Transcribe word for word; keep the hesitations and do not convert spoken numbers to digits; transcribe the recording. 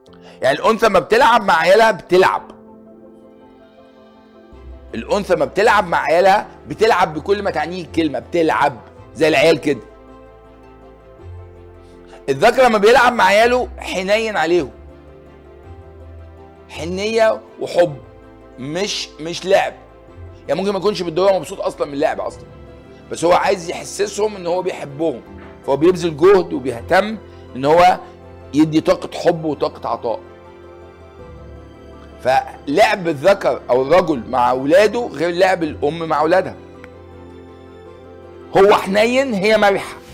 يعني الانثى ما بتلعب مع عيالها بتلعب. الانثى ما بتلعب مع عيالها بتلعب بكل ما تعنيه الكلمه، بتلعب زي العيال كده. الذكر لما بيلعب مع عياله حنين عليهم، حنيه وحب، مش مش لعب. يعني ممكن ما يكونش بالدنيا مبسوط اصلا من اللعب اصلا، بس هو عايز يحسسهم ان هو بيحبهم، فهو بيبذل جهد وبيهتم ان هو يدي طاقه حب وطاقه عطاء. فلعب الذكر او الرجل مع اولاده غير لعب الام مع اولادها. هو حنين، هي مرحه.